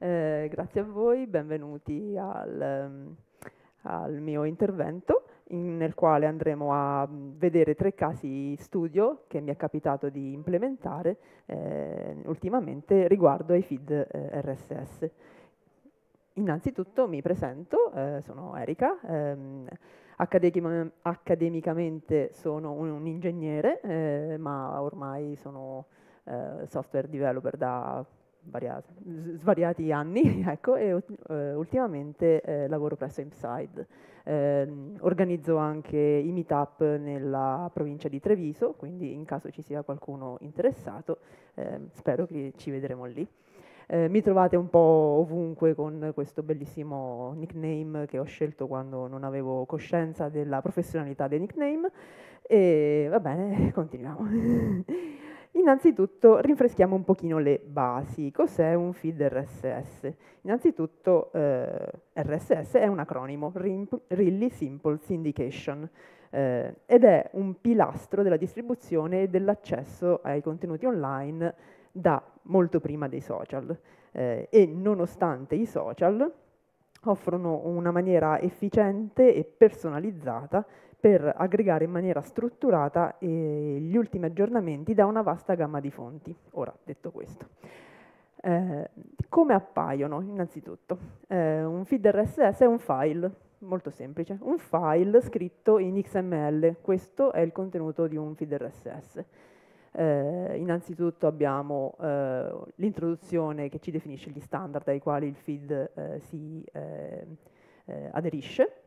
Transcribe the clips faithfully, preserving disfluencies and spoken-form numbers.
Eh, grazie a voi, benvenuti al, ehm, al mio intervento in- nel quale andremo a mm, vedere tre casi studio che mi è capitato di implementare eh, ultimamente riguardo ai feed eh, R S S. Innanzitutto mi presento, eh, sono Erika, ehm, accademica- accademicamente sono un, un ingegnere, eh, ma ormai sono eh, software developer da varia- s- svariati anni, ecco, e ult- eh, ultimamente eh, lavoro presso Inside. Ehm, organizzo anche i meetup nella provincia di Treviso, quindi in caso ci sia qualcuno interessato, ehm, spero che ci vedremo lì. Eh, mi trovate un po' ovunque con questo bellissimo nickname che ho scelto quando non avevo coscienza della professionalità dei nickname e va bene, continuiamo. Innanzitutto rinfreschiamo un pochino le basi. Cos'è un feed R S S? Innanzitutto eh, R S S è un acronimo, Rim- Really Simple Syndication, eh, ed è un pilastro della distribuzione e dell'accesso ai contenuti online da molto prima dei social eh, e nonostante i social offrono una maniera efficiente e personalizzata per aggregare in maniera strutturata eh, gli ultimi aggiornamenti da una vasta gamma di fonti. Ora, detto questo, eh, come appaiono innanzitutto? Eh, un feed R S S è un file, molto semplice, un file scritto in X M L, questo è il contenuto di un feed R S S. Eh, innanzitutto abbiamo eh, l'introduzione che ci definisce gli standard ai quali il feed eh, si eh, eh, aderisce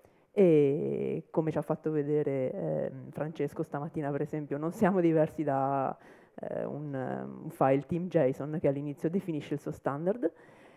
e come ci ha fatto vedere eh, Francesco stamattina per esempio non siamo diversi da eh, un, un file team JSON che all'inizio definisce il suo standard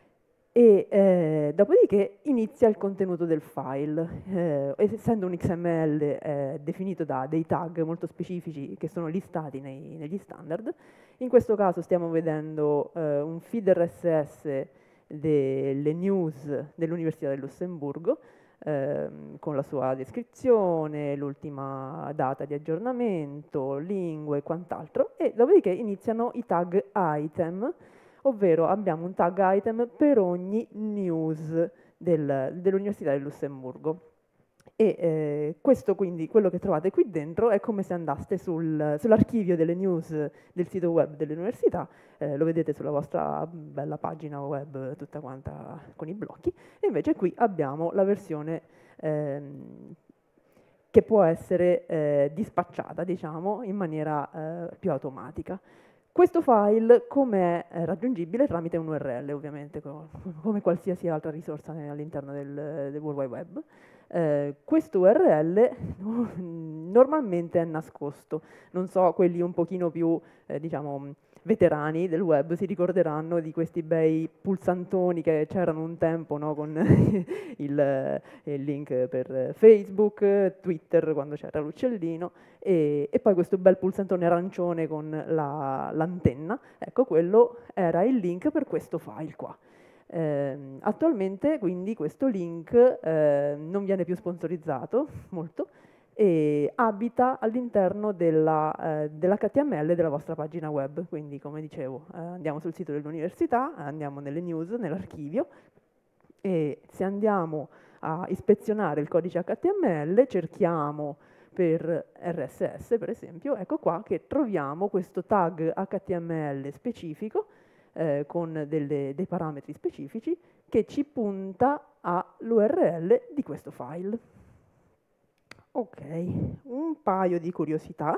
e eh, dopodiché inizia il contenuto del file. Eh, essendo un X M L eh, definito da dei tag molto specifici che sono listati nei- negli standard, in questo caso stiamo vedendo eh, un feed R S S delle news dell'Università del Lussemburgo ehm, con la sua descrizione, l'ultima data di aggiornamento, lingue e quant'altro, e dopodiché iniziano i tag item, ovvero abbiamo un tag item per ogni news del- dell'Università del Lussemburgo. E eh, questo quindi, quello che trovate qui dentro, è come se andaste sul- sull'archivio delle news del sito web dell'università, eh, lo vedete sulla vostra bella pagina web tutta quanta con i blocchi, e invece qui abbiamo la versione ehm, che può essere eh, dispacciata, diciamo, in maniera eh, più automatica. Questo file come è raggiungibile tramite un U R L, ovviamente, co- come qualsiasi altra risorsa all'interno del, del World Wide Web. Eh, questo U R L normalmente è nascosto, non so, quelli un pochino più, eh, diciamo, veterani del web si ricorderanno di questi bei pulsantoni che c'erano un tempo, no, con il, eh, il link per Facebook, Twitter quando c'era l'uccellino, e, e poi questo bel pulsantone arancione con la- l'antenna, ecco quello era il link per questo file qua. Ehm, attualmente quindi questo link eh, non viene più sponsorizzato molto e abita all'interno della, eh, dell'H T M L della vostra pagina web. Quindi, come dicevo, eh, andiamo sul sito dell'università, andiamo nelle news, nell'archivio, e se andiamo a ispezionare il codice H T M L, cerchiamo per R S S, per esempio, ecco qua che troviamo questo tag H T M L specifico eh, con delle- dei parametri specifici che ci punta all'U R L di questo file. Ok, un paio di curiosità.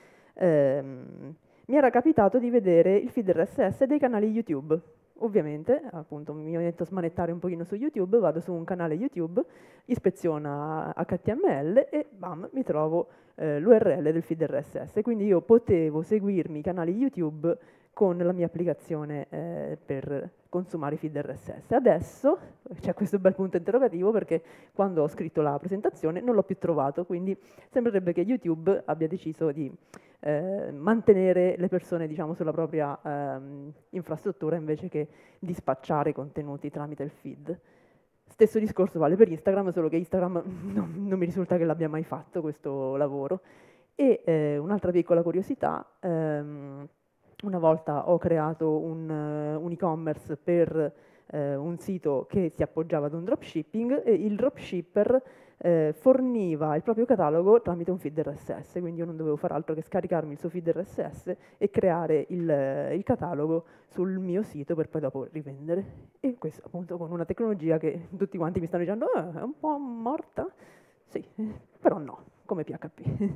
Ehm, mi era capitato di vedere il feed R S S dei canali YouTube. Ovviamente, appunto, mi metto a smanettare un pochino su YouTube, vado su un canale YouTube, ispeziona H T M L e bam, mi trovo eh, l'U R L del feed R S S. Quindi io potevo seguirmi i canali YouTube con la mia applicazione eh, per consumare i feed R S S. Adesso c'è questo bel punto interrogativo perché quando ho scritto la presentazione non l'ho più trovato, quindi sembrerebbe che YouTube abbia deciso di eh, mantenere le persone, diciamo, sulla propria ehm, infrastruttura invece che dispacciare i contenuti tramite il feed. Stesso discorso vale per Instagram, solo che Instagram non, non mi risulta che l'abbia mai fatto questo lavoro. E eh, un'altra piccola curiosità, ehm, una volta ho creato un, eh, un e-commerce per eh, un sito che si appoggiava ad un dropshipping e il dropshipper eh, forniva il proprio catalogo tramite un feed R S S, quindi io non dovevo fare altro che scaricarmi il suo feed R S S e creare il, il catalogo sul mio sito per poi dopo rivendere. E questo appunto con una tecnologia che tutti quanti mi stanno dicendo oh, è un po' morta, sì, però no, come P H P.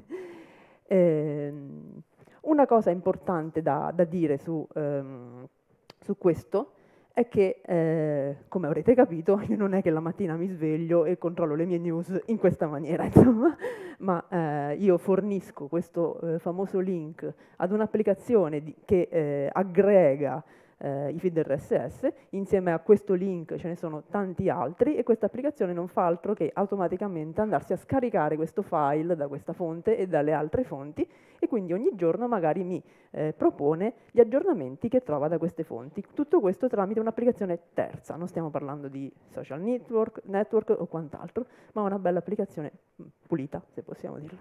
ehm, una cosa importante da, da dire su, ehm, su questo è che, eh, come avrete capito, io non è che la mattina mi sveglio e controllo le mie news in questa maniera, insomma, ma eh, io fornisco questo eh, famoso link ad un'applicazione di- che eh, aggrega eh, i feed R S S, insieme a questo link ce ne sono tanti altri e questa applicazione non fa altro che automaticamente andarsi a scaricare questo file da questa fonte e dalle altre fonti e quindi ogni giorno magari mi eh, propone gli aggiornamenti che trova da queste fonti. Tutto questo tramite un'applicazione terza, non stiamo parlando di social network, network o quant'altro, ma una bella applicazione pulita, se possiamo dirlo.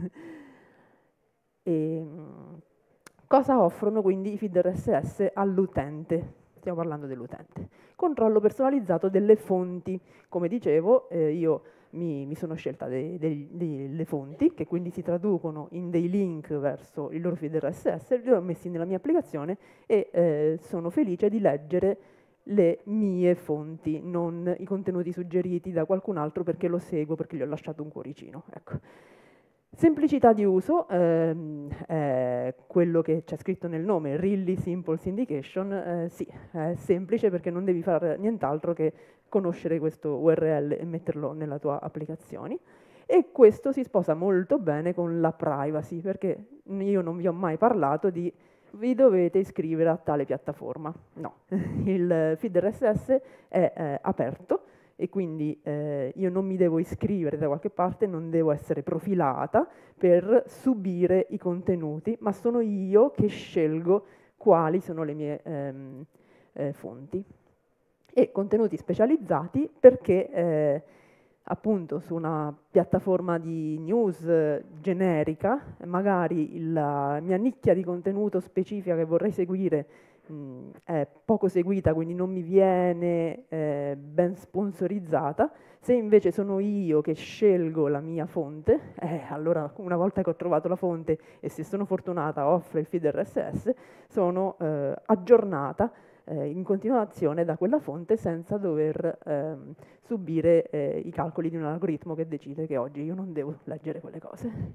e, cosa offrono quindi i feed R S S all'utente? Stiamo parlando dell'utente. Controllo personalizzato delle fonti. Come dicevo, eh, io mi, mi sono scelta dei- dei- delle fonti, che quindi si traducono in dei link verso il loro feed R S S, li ho messi nella mia applicazione e eh, sono felice di leggere le mie fonti, non i contenuti suggeriti da qualcun altro perché lo seguo, perché gli ho lasciato un cuoricino. Ecco. Semplicità di uso, ehm, è quello che c'è scritto nel nome, Really Simple Syndication, eh, sì, è semplice perché non devi fare nient'altro che conoscere questo U R L e metterlo nella tua applicazione. E questo si sposa molto bene con la privacy, perché io non vi ho mai parlato di vi dovete iscrivere a tale piattaforma. No, il feed R S S è eh, aperto e quindi eh, io non mi devo iscrivere da qualche parte, non devo essere profilata per subire i contenuti, ma sono io che scelgo quali sono le mie ehm, eh, fonti. E contenuti specializzati perché eh, appunto su una piattaforma di news eh, generica, magari il- la mia nicchia di contenuto specifica che vorrei seguire mh, è poco seguita, quindi non mi viene eh, ben sponsorizzata. Se invece sono io che scelgo la mia fonte, eh, allora una volta che ho trovato la fonte e se sono fortunata offre il feed R S S, sono eh, aggiornata eh, in continuazione da quella fonte senza dover ehm, subire eh, i calcoli di un algoritmo che decide che oggi io non devo leggere quelle cose.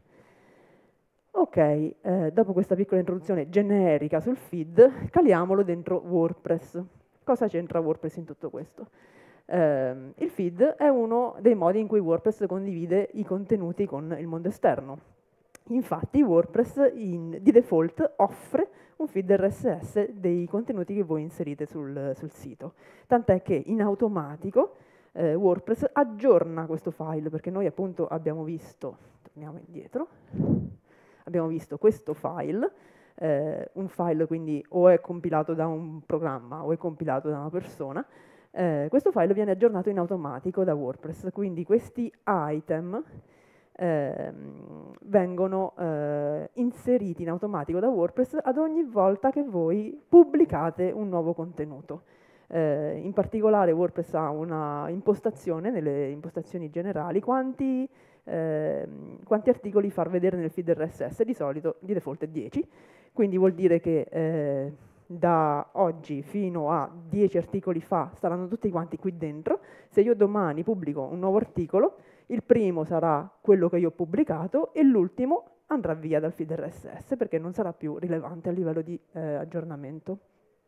Ok, eh, dopo questa piccola introduzione generica sul feed, caliamolo dentro WordPress. Cosa c'entra WordPress in tutto questo? Eh, il feed è uno dei modi in cui WordPress condivide i contenuti con il mondo esterno. Infatti WordPress in, di default offre un feed R S S dei contenuti che voi inserite sul, sul sito, tant'è che in automatico eh, WordPress aggiorna questo file, perché noi appunto abbiamo visto, torniamo indietro, abbiamo visto questo file, eh, un file quindi o è compilato da un programma o è compilato da una persona, eh, questo file viene aggiornato in automatico da WordPress, quindi questi item eh, vengono eh, inseriti in automatico da WordPress ad ogni volta che voi pubblicate un nuovo contenuto. Eh, in particolare WordPress ha una impostazione, nelle impostazioni generali, quanti, eh, quanti articoli far vedere nel feed R S S, di solito di default è dieci, quindi vuol dire che eh, da oggi fino a dieci articoli fa saranno tutti quanti qui dentro. Se io domani pubblico un nuovo articolo, il primo sarà quello che io ho pubblicato e l'ultimo andrà via dal feed R S S perché non sarà più rilevante a livello di eh, aggiornamento.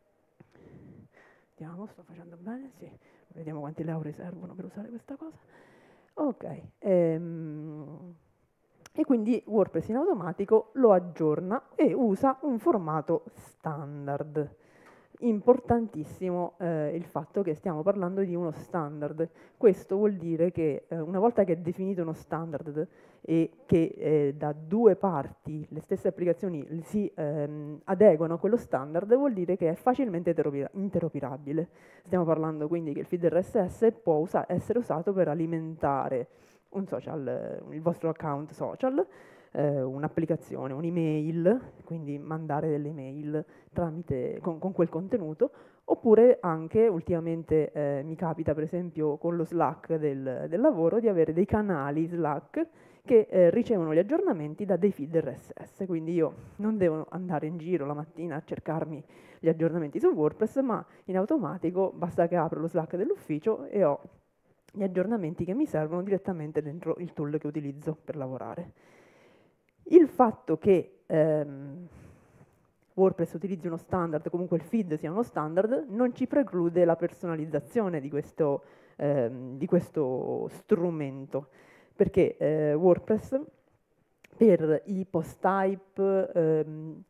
Vediamo, sto facendo bene? Sì. Vediamo quanti lauree servono per usare questa cosa. Ok. Ehm, e quindi WordPress in automatico lo aggiorna e usa un formato standard. Importantissimo eh, il fatto che stiamo parlando di uno standard. Questo vuol dire che eh, una volta che è definito uno standard e che eh, da due parti le stesse applicazioni si ehm, adeguano a quello standard, vuol dire che è facilmente interoperabile. Stiamo parlando quindi che il feed R S S può usa- essere usato per alimentare un social, il vostro account social, eh, un'applicazione, un'email, quindi mandare delle email tramite, con, con quel contenuto, oppure anche ultimamente eh, mi capita per esempio con lo Slack del, del lavoro di avere dei canali Slack che eh, ricevono gli aggiornamenti da dei feed R S S, quindi io non devo andare in giro la mattina a cercarmi gli aggiornamenti su WordPress, ma in automatico basta che apro lo Slack dell'ufficio e ho gli aggiornamenti che mi servono direttamente dentro il tool che utilizzo per lavorare. Il fatto che ehm, WordPress utilizzi uno standard, comunque il feed sia uno standard, non ci preclude la personalizzazione di questo, ehm, di questo strumento, perché eh, WordPress per i post type ehm,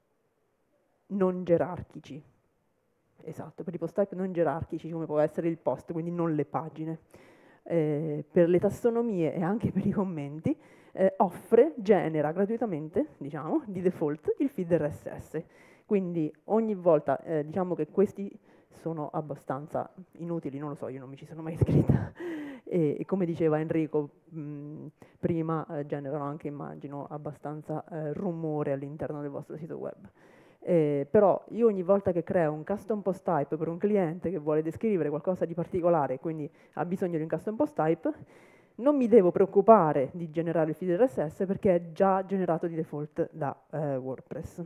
non gerarchici, esatto, per i post type non gerarchici come può essere il post, quindi non le pagine, eh, per le tassonomie e anche per i commenti, eh, offre, genera gratuitamente, diciamo, di default il feed R S S. Quindi ogni volta, eh, diciamo che questi sono abbastanza inutili, non lo so, io non mi ci sono mai iscritta. E, e come diceva Enrico mh, prima, eh, generano anche, immagino, abbastanza eh, rumore all'interno del vostro sito web. Eh, però io ogni volta che creo un custom post type per un cliente che vuole descrivere qualcosa di particolare e quindi ha bisogno di un custom post type, non mi devo preoccupare di generare il feed R S S perché è già generato di default da eh, WordPress.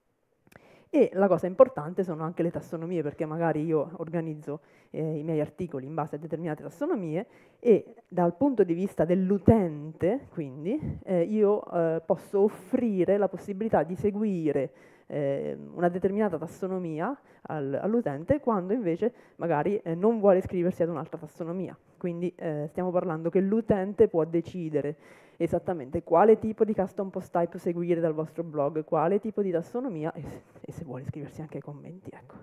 E la cosa importante sono anche le tassonomie, perché magari io organizzo eh, i miei articoli in base a determinate tassonomie e dal punto di vista dell'utente, quindi, eh, io eh, posso offrire la possibilità di seguire eh, una determinata tassonomia al, all'utente quando invece magari eh, non vuole iscriversi ad un'altra tassonomia. Quindi eh, stiamo parlando che l'utente può decidere esattamente quale tipo di custom post type seguire dal vostro blog, quale tipo di tassonomia e se, e se vuole iscriversi anche ai commenti. Ecco.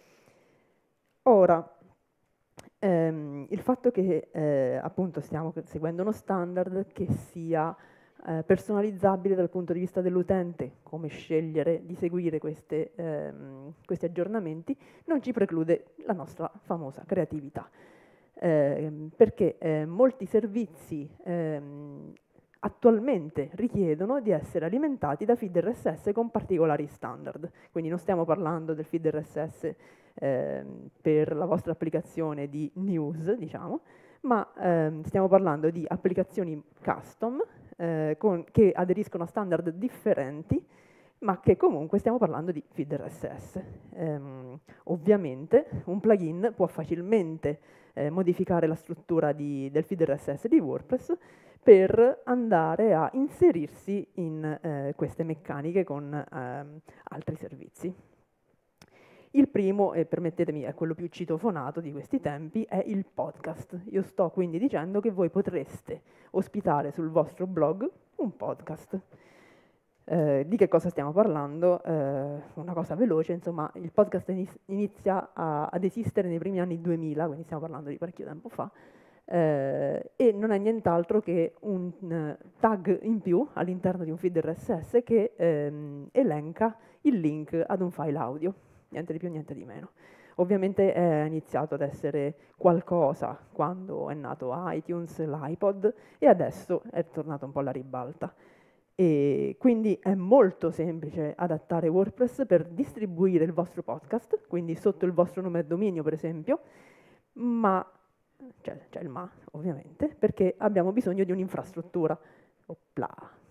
Ora, ehm, il fatto che eh, appunto stiamo seguendo uno standard che sia eh, personalizzabile dal punto di vista dell'utente, come scegliere di seguire queste, ehm, questi aggiornamenti, non ci preclude la nostra famosa creatività. Eh, perché eh, molti servizi ehm, attualmente richiedono di essere alimentati da feed R S S con particolari standard. Quindi non stiamo parlando del feed R S S eh, per la vostra applicazione di news, diciamo, ma ehm, stiamo parlando di applicazioni custom eh, con, che aderiscono a standard differenti, ma che comunque stiamo parlando di feed R S S. Ehm, ovviamente un plugin può facilmente eh, modificare la struttura di, del feed R S S di WordPress per andare a inserirsi in eh, queste meccaniche con ehm, altri servizi. Il primo, e permettetemi, è quello più citofonato di questi tempi, è il podcast. Io sto quindi dicendo che voi potreste ospitare sul vostro blog un podcast. Eh, di che cosa stiamo parlando? Eh, una cosa veloce, insomma, il podcast inizia a, ad esistere nei primi anni duemila, quindi stiamo parlando di parecchio tempo fa, eh, e non è nient'altro che un uh, tag in più all'interno di un feed R S S che ehm, elenca il link ad un file audio, niente di più, niente di meno. Ovviamente è iniziato ad essere qualcosa quando è nato iTunes, l'iPod, e adesso è tornato un po' alla ribalta. E quindi è molto semplice adattare WordPress per distribuire il vostro podcast, quindi sotto il vostro nome e dominio per esempio, ma c'è, c'è il ma ovviamente, perché abbiamo bisogno di un'infrastruttura. Opla.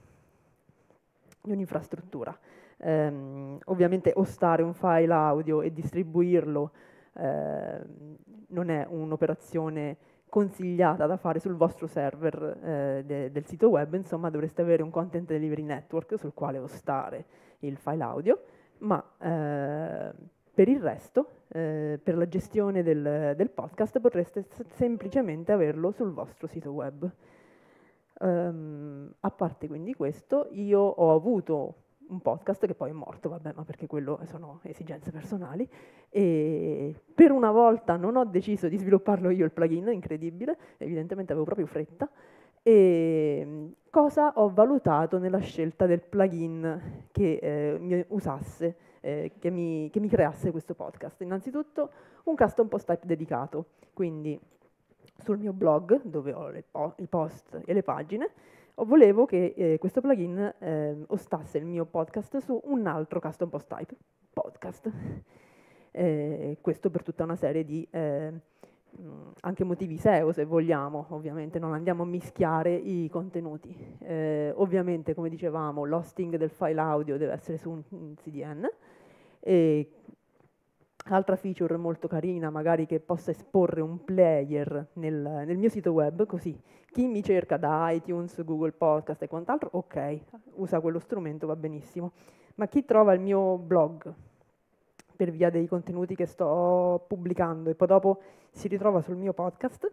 Di un'infrastruttura. Ehm, ovviamente ostare un file audio e distribuirlo eh, non è un'operazione consigliata da fare sul vostro server eh, de, del sito web, insomma dovreste avere un content delivery network sul quale ostare il file audio, ma eh, per il resto, eh, per la gestione del, del podcast potreste s- semplicemente averlo sul vostro sito web. Um, a parte quindi questo, io ho avuto un podcast che poi è morto, vabbè, ma perché quello sono esigenze personali, e per una volta non ho deciso di svilupparlo io il plugin, incredibile, evidentemente avevo proprio fretta. E cosa ho valutato nella scelta del plugin che eh, mi usasse, eh, che, mi, che mi creasse questo podcast? Innanzitutto un custom post type dedicato, quindi sul mio blog, dove ho le po- i post e le pagine, volevo che eh, questo plugin eh, ostate il mio podcast su un altro custom post type podcast. Eh, questo per tutta una serie di eh, anche motivi S E O, se vogliamo. Ovviamente non andiamo a mischiare i contenuti. Eh, ovviamente, come dicevamo, l'hosting del file audio deve essere su un, un C D N. E altra feature molto carina, magari che possa esporre un player nel, nel mio sito web, così chi mi cerca da iTunes, Google Podcast e quant'altro, ok, usa quello strumento, va benissimo. Ma chi trova il mio blog per via dei contenuti che sto pubblicando e poi dopo si ritrova sul mio podcast,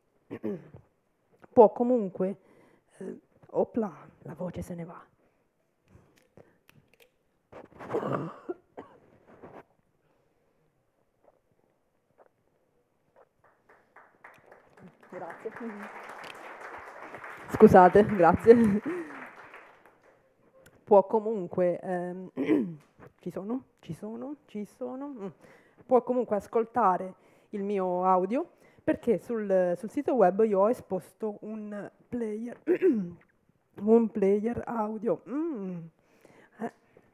può comunque... Eh, opla, la voce se ne va. Grazie. Scusate, grazie. Può comunque... Ehm, ci sono? Ci sono? Ci sono? Mm. Può comunque ascoltare il mio audio perché sul, sul sito web io ho esposto un player, un player audio. Mm. Eh.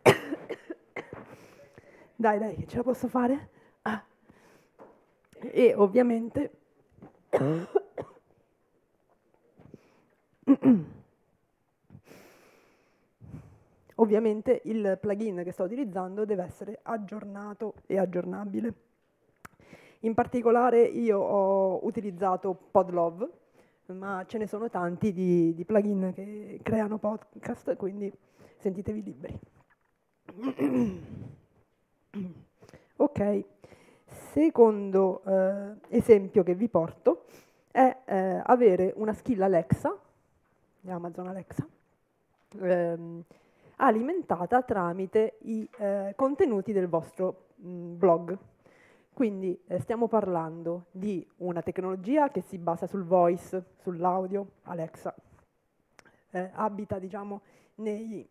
Dai, dai, che ce la posso fare? Ah. E ovviamente... Ovviamente il plugin che sto utilizzando deve essere aggiornato e aggiornabile. In particolare io ho utilizzato Podlove, ma ce ne sono tanti di, di plugin che creano podcast, quindi sentitevi liberi. Ok, secondo eh, esempio che vi porto è eh, avere una skill Alexa, di Amazon Alexa, ehm, alimentata tramite i eh, contenuti del vostro mh, blog. Quindi eh, stiamo parlando di una tecnologia che si basa sul voice, sull'audio. Alexa eh, abita, diciamo, nei,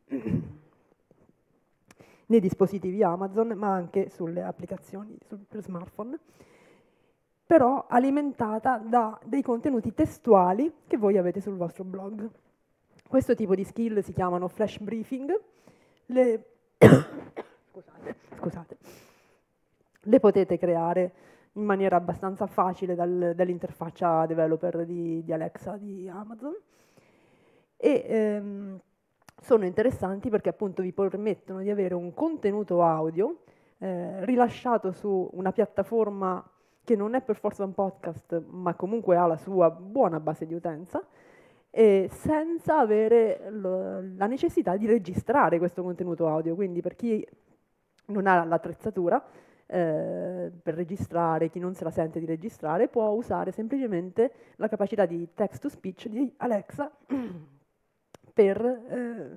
nei dispositivi Amazon, ma anche sulle applicazioni sul, per smartphone, però alimentata da dei contenuti testuali che voi avete sul vostro blog. Questo tipo di skill si chiamano flash briefing. Le, scusate, scusate. Le potete creare in maniera abbastanza facile dal, dall'interfaccia developer di, di Alexa di Amazon e ehm, sono interessanti perché appunto vi permettono di avere un contenuto audio eh, rilasciato su una piattaforma che non è per forza un podcast, ma comunque ha la sua buona base di utenza, e senza avere lo, la necessità di registrare questo contenuto audio. Quindi per chi non ha l'attrezzatura eh, per registrare, chi non se la sente di registrare, può usare semplicemente la capacità di text to speech di Alexa per, eh,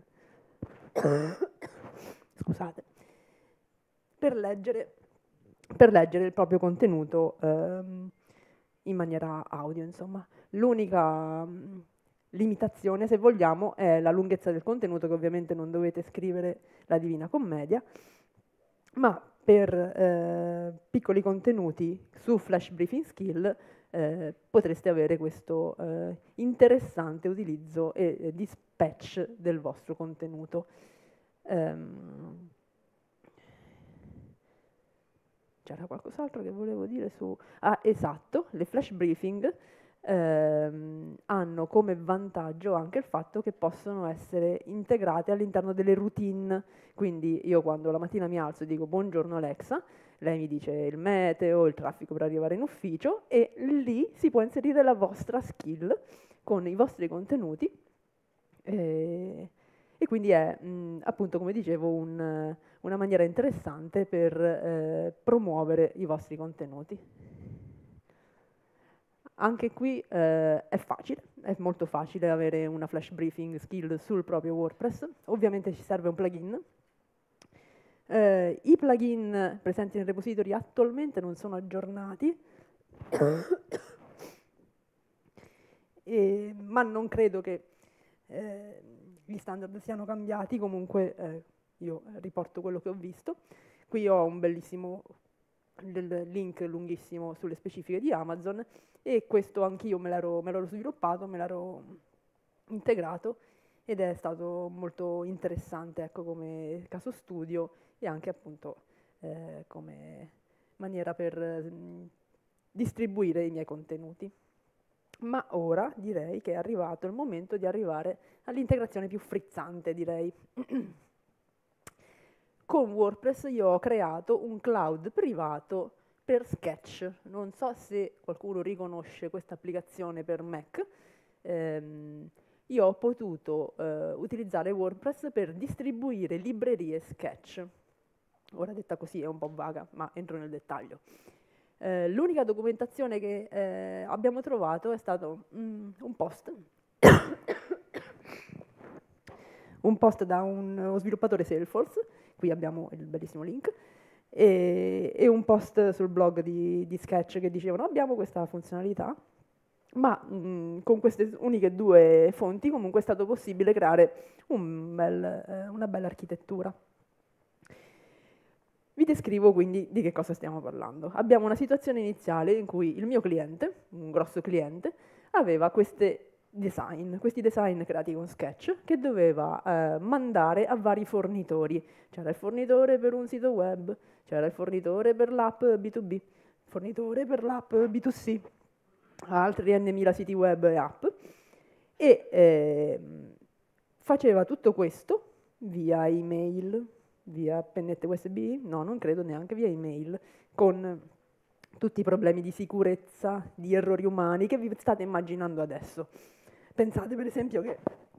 scusate, per leggere, per leggere il proprio contenuto ehm, in maniera audio, insomma. L'unica mh, limitazione, se vogliamo, è la lunghezza del contenuto, che ovviamente non dovete scrivere la Divina Commedia, ma per eh, piccoli contenuti su Flash Briefing Skill eh, potreste avere questo eh, interessante utilizzo e, e dispatch del vostro contenuto. Um, C'era qualcos'altro che volevo dire su... Ah, esatto, le flash briefing ehm, hanno come vantaggio anche il fatto che possono essere integrate all'interno delle routine. Quindi io quando la mattina mi alzo e dico buongiorno Alexa, lei mi dice il meteo, il traffico per arrivare in ufficio, e lì si può inserire la vostra skill con i vostri contenuti. E, e quindi è mh, appunto, come dicevo, un, una maniera interessante per eh, promuovere i vostri contenuti. Anche qui eh, è facile, è molto facile avere una flash briefing skill sul proprio WordPress. Ovviamente ci serve un plugin. Eh, I plugin presenti nel repository attualmente non sono aggiornati, e, ma non credo che eh, gli standard siano cambiati. Comunque eh, io riporto quello che ho visto. Qui ho un bellissimo link lunghissimo sulle specifiche di Amazon, e questo anch'io me l'ero, me l'ero sviluppato, me l'ero integrato, ed è stato molto interessante, ecco, come caso studio e anche appunto eh, come maniera per mh, distribuire i miei contenuti. Ma ora direi che è arrivato il momento di arrivare all'integrazione più frizzante, direi. Con WordPress io ho creato un cloud privato per Sketch. Non so se qualcuno riconosce questa applicazione per Mac. Ehm, io ho potuto eh, utilizzare WordPress per distribuire librerie Sketch. Ora detta così è un po' vaga, ma entro nel dettaglio. Eh, l'unica documentazione che eh, abbiamo trovato è stato mm, un post un post da un, uno sviluppatore Salesforce, qui abbiamo il bellissimo link, e, e un post sul blog di, di Sketch che dicevano abbiamo questa funzionalità, ma mh, con queste uniche due fonti comunque è stato possibile creare un bel, eh, una bella architettura. Vi descrivo quindi di che cosa stiamo parlando. Abbiamo una situazione iniziale in cui il mio cliente, un grosso cliente, aveva queste design, questi design creati con Sketch che doveva eh, mandare a vari fornitori. C'era il fornitore per un sito web, c'era il fornitore per l'app B due B, fornitore per l'app B due C, altri n mila siti web e app, e eh, faceva tutto questo via email, via pennette U S B, no, non credo neanche via email, con tutti i problemi di sicurezza, di errori umani che vi state immaginando adesso. Pensate per esempio che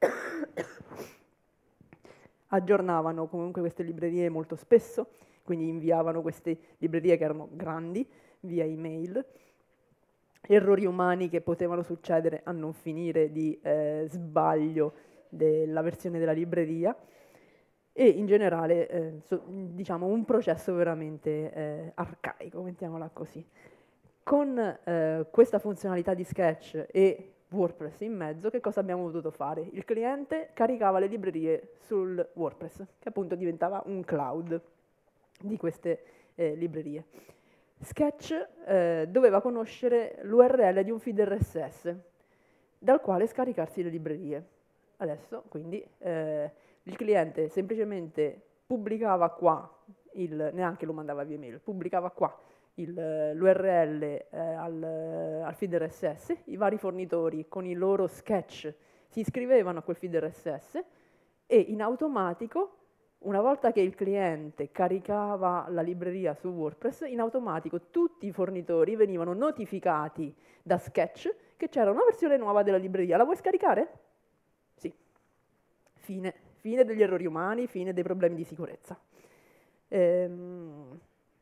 aggiornavano comunque queste librerie molto spesso, quindi inviavano queste librerie che erano grandi via email, errori umani che potevano succedere a non finire di eh, sbaglio della versione della libreria, e in generale eh, so, diciamo un processo veramente eh, arcaico, mettiamola così. Con eh, questa funzionalità di Sketch e WordPress in mezzo, che cosa abbiamo potuto fare? Il cliente caricava le librerie sul WordPress, che appunto diventava un cloud di queste eh, librerie. Sketch eh, doveva conoscere l'U R L di un feed R S S, dal quale scaricarsi le librerie. Adesso, quindi, eh, il cliente semplicemente pubblicava qua, il, neanche lo mandava via mail, pubblicava qua l'U R L eh, al, al feed R S S, i vari fornitori con i loro sketch si iscrivevano a quel feed R S S e in automatico, una volta che il cliente caricava la libreria su WordPress, in automatico tutti i fornitori venivano notificati da Sketch che c'era una versione nuova della libreria. La vuoi scaricare? Sì. Fine. Fine degli errori umani, fine dei problemi di sicurezza. Ehm...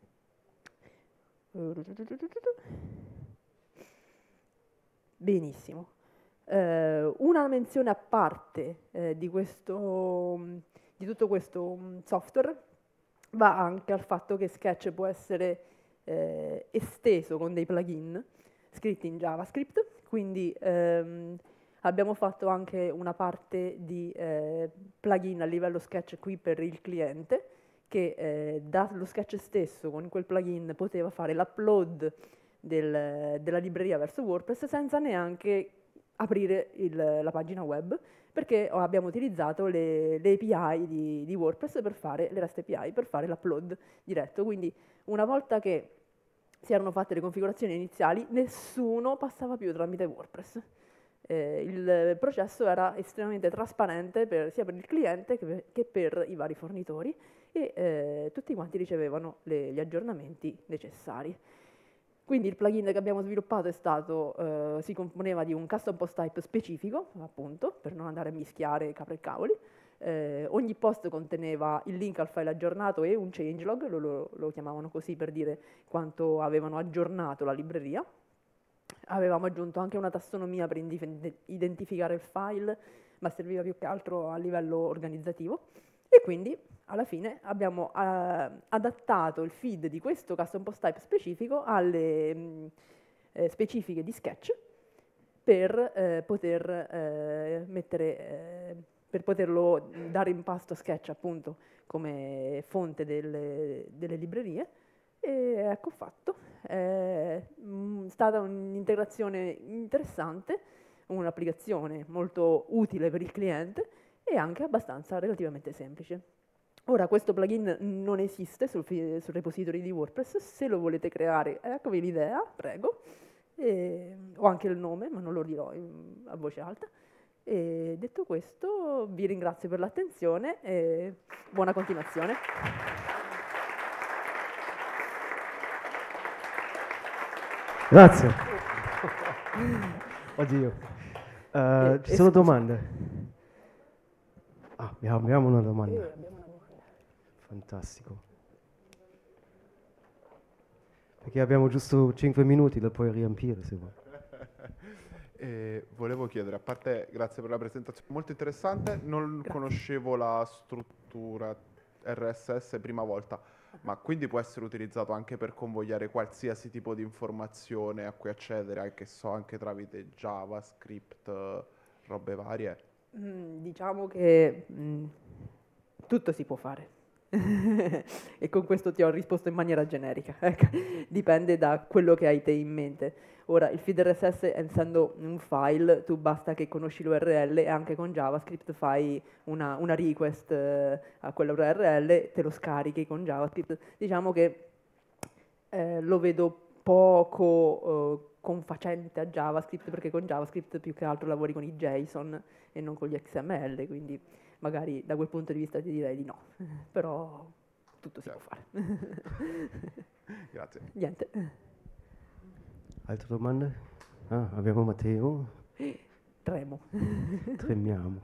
Benissimo. Eh, una menzione a parte eh, di, questo, di tutto questo software va anche al fatto che Sketch può essere eh, esteso con dei plugin scritti in JavaScript, quindi ehm, abbiamo fatto anche una parte di eh, plugin a livello Sketch qui per il cliente, che eh, dallo Sketch stesso con quel plugin poteva fare l'upload del, della libreria verso WordPress senza neanche aprire il, la pagina web, perché abbiamo utilizzato le, le A P I di, di WordPress per fare, le REST A P I per fare l'upload diretto. Quindi una volta che si erano fatte le configurazioni iniziali, nessuno passava più tramite WordPress. Eh, il processo era estremamente trasparente per, sia per il cliente che per, che per i vari fornitori, e eh, tutti quanti ricevevano le, gli aggiornamenti necessari. Quindi il plugin che abbiamo sviluppato è stato, eh, si componeva di un custom post type specifico, appunto, per non andare a mischiare capre e cavoli. Eh, ogni post conteneva il link al file aggiornato e un changelog, lo, lo, lo chiamavano così per dire quanto avevano aggiornato la libreria. Avevamo aggiunto anche una tassonomia per identificare il file, ma serviva più che altro a livello organizzativo. E quindi alla fine abbiamo eh, adattato il feed di questo custom post type specifico alle mh, eh, specifiche di Sketch per eh, poter eh, mettere, eh, per poterlo dare in pasto a Sketch appunto come fonte delle, delle librerie. E ecco fatto. È mh, stata un'integrazione interessante, un'applicazione molto utile per il cliente, e anche abbastanza relativamente semplice. Ora, questo plugin non esiste sul, sul repository di WordPress, se lo volete creare, eccovi l'idea, prego. E, ho anche il nome, ma non lo dirò in, a voce alta. E detto questo, vi ringrazio per l'attenzione e buona continuazione. Grazie. Oddio. Uh, ci sono domande? Ah, abbiamo, abbiamo una domanda. Fantastico. Perché abbiamo giusto cinque minuti, la puoi riempire se vuoi. E volevo chiedere, a parte, grazie per la presentazione molto interessante, non Grazie. conoscevo la struttura R S S prima volta, ma quindi può essere utilizzato anche per convogliare qualsiasi tipo di informazione a cui accedere, anche so, anche tramite JavaScript, robe varie? Mm, diciamo che mm, tutto si può fare. E con questo ti ho risposto in maniera generica. Ecco, dipende da quello che hai te in mente. Ora, il feed R S S, essendo un file, tu basta che conosci l'U R L e anche con JavaScript fai una, una request eh, a quell'U R L, te lo scarichi con JavaScript. Diciamo che eh, lo vedo poco eh, confacente a JavaScript, perché con JavaScript più che altro lavori con i JSON e non con gli X M L, quindi magari da quel punto di vista ti direi di no, però tutto si può fare. Grazie. Niente. Altre domande? Ah, abbiamo Matteo. Tremo. Tremiamo.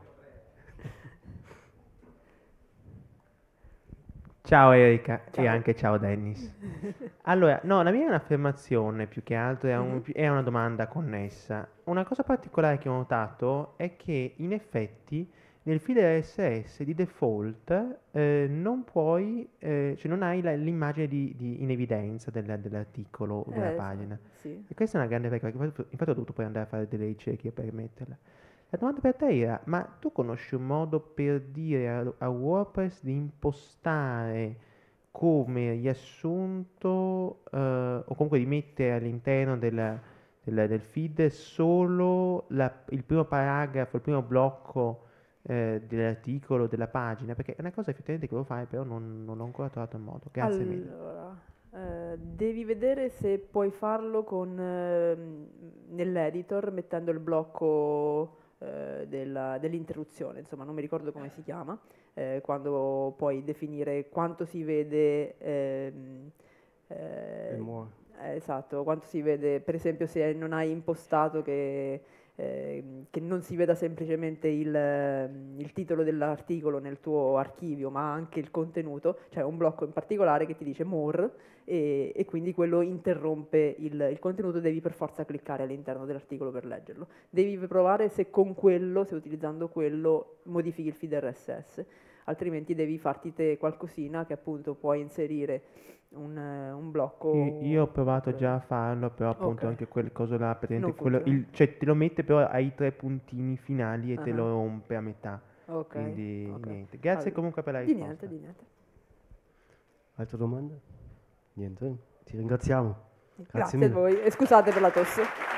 Ciao Erika Ciao. e anche ciao Dennis. Allora, no, la mia è un'affermazione più che altro, è, un- Mhm. è una domanda connessa. Una cosa particolare che ho notato è che in effetti nel feed R S S di default eh, non puoi, eh, cioè non hai la- l'immagine di, di- in evidenza del- dell'articolo o della Eh, pagina. sì. E questa è una grande pecca, infatti infatti ho dovuto poi andare a fare delle ricerche per metterla. La domanda per te era, ma tu conosci un modo per dire a, a WordPress di impostare come riassunto eh, o comunque di mettere all'interno della- del, del feed solo la- il primo paragrafo, il primo blocco eh, dell'articolo, della pagina? Perché è una cosa effettivamente che devo fare, però non, non ho ancora trovato il modo. Grazie mille. Allora, eh, devi vedere se puoi farlo con, ehm, nell'editor mettendo il blocco eh, della- dell'interruzione, insomma non mi ricordo come si chiama, eh, quando puoi definire quanto si vede, ehm, eh, Il more. eh, esatto, quanto si vede, per esempio se non hai impostato che, eh, che non si veda semplicemente il, ehm, il titolo dell'articolo nel tuo archivio, ma anche il contenuto, c'è un blocco in particolare che ti dice more e, e quindi quello interrompe il, il contenuto, devi per forza cliccare all'interno dell'articolo per leggerlo. Devi provare se con quello, se utilizzando quello, modifichi il feed R S S, altrimenti devi farti te qualcosina che appunto puoi inserire un, eh, un blocco. Io, io ho provato oppure- già a farlo, però appunto Ok. anche quel coso là, praticamente Non quello, funziona. il- cioè te lo mette però ai tre puntini finali e te Ah, lo rompe a metà. ok, Quindi ok. niente. Grazie Allora, comunque per la di risposta. niente, di niente. Altre domande? Niente? Ti ringraziamo. Grazie mille. a voi e scusate per la tosse.